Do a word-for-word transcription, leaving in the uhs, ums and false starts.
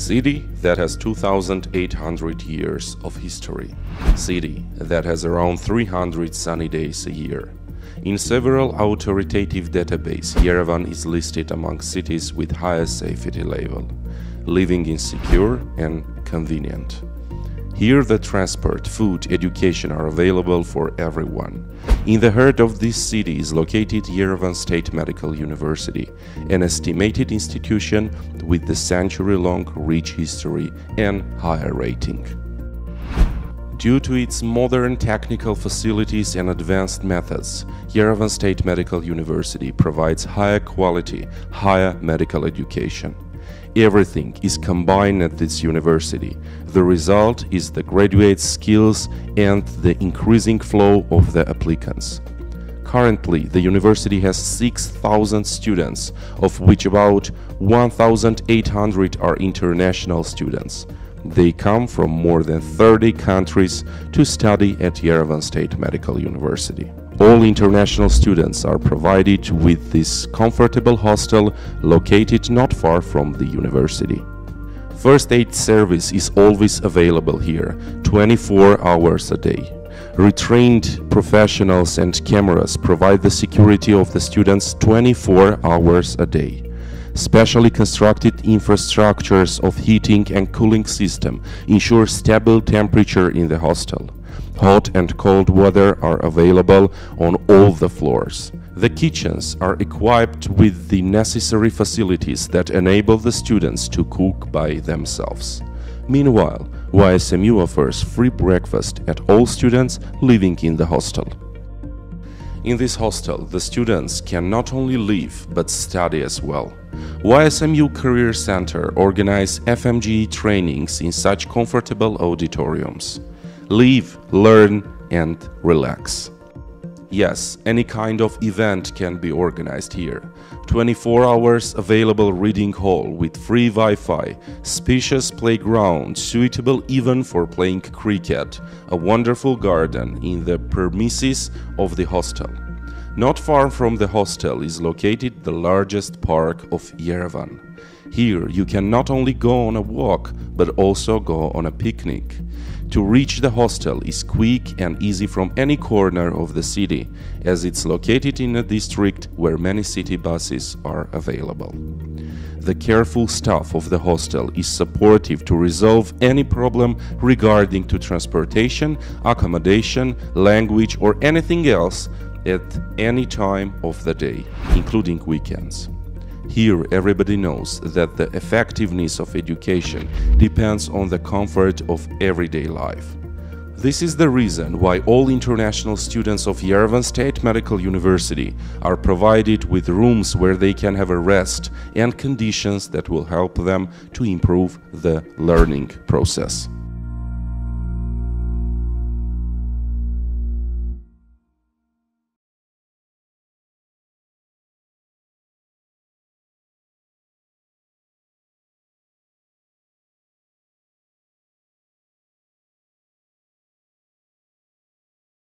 City that has two thousand eight hundred years of history. City that has around three hundred sunny days a year. In several authoritative databases, Yerevan is listed among cities with highest safety level. Living is secure and convenient. Here the transport, food, education are available for everyone. In the heart of this city is located Yerevan State Medical University, an estimated institution with the century-long rich history and higher rating. Due to its modern technical facilities and advanced methods, Yerevan State Medical University provides higher quality, higher medical education. Everything is combined at this university. The result is the graduate skills and the increasing flow of the applicants. Currently, the university has six thousand students, of which about one thousand eight hundred are international students. They come from more than thirty countries to study at Yerevan State Medical University. All international students are provided with this comfortable hostel located not far from the university. First aid service is always available here, twenty-four hours a day. Retrained professionals and cameras provide the security of the students twenty-four hours a day. Specially constructed infrastructures of heating and cooling system ensure stable temperature in the hostel. Hot and cold water are available on all the floors. The kitchens are equipped with the necessary facilities that enable the students to cook by themselves. Meanwhile, Y S M U offers free breakfast at all students living in the hostel. In this hostel, the students can not only live but study as well. Y S M U Career Center organizes F M G E trainings in such comfortable auditoriums. Live, learn and relax. Yes, any kind of event can be organized here. twenty-four hours available reading hall with free Wi-Fi, spacious playground suitable even for playing cricket, a wonderful garden in the premises of the hostel. Not far from the hostel is located the largest park of Yerevan. Here you can not only go on a walk but also go on a picnic. To reach the hostel is quick and easy from any corner of the city, as it's located in a district where many city buses are available. The careful staff of the hostel is supportive to resolve any problem regarding to transportation, accommodation, language or anything else at any time of the day, including weekends. Here everybody knows that the effectiveness of education depends on the comfort of everyday life. This is the reason why all international students of Yerevan State Medical University are provided with rooms where they can have a rest and conditions that will help them to improve the learning process.